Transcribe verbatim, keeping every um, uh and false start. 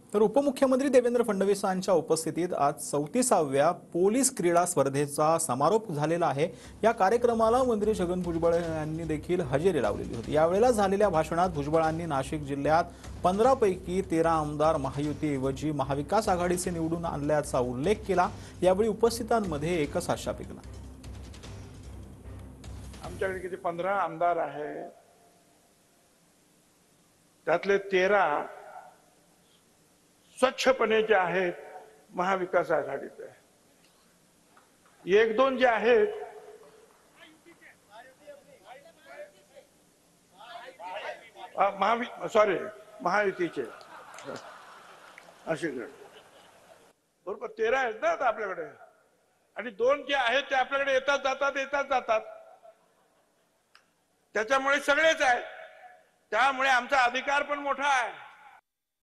तर उपमुख्यमंत्री देवेंद्र फडणवीसांच्या उपस्थितीत आज चौतीसाव्या पोलीस क्रीडा स्पर्धेचा समारोप झालेला आहे। या कार्यक्रमाला मंत्री छगन भुजबळ यांनी देखील हजेरी लावलेली होती। यावेळेला झालेल्या भाषणात भुजबळांनी नाशिक जिल्ह्यात पंधरा पैकी तेरा आमदार महायुतीऐवजी महाविकास आघाडीचे निवडून आणल्याचा उल्लेख केला। यावेळी उपस्थितांमध्ये एकच आशा पिकला। आमच्याकडे किती पंधरा आमदार आहेत, त्यातले तेरा स्वच्छपणे जे आहेत महाविकास आघाडीचे, एक दोन जे आहेत महावि सॉरी महायुतीचे असे बरोबर तेरा आहेत ना आता आपल्याकडे, आणि दोन जे आहेत ते आपल्याकडे येतात जातात येतात जातात त्याच्यामुळे सगळेच आहेत। त्यामुळे आमचा अधिकार पण मोठा आहे।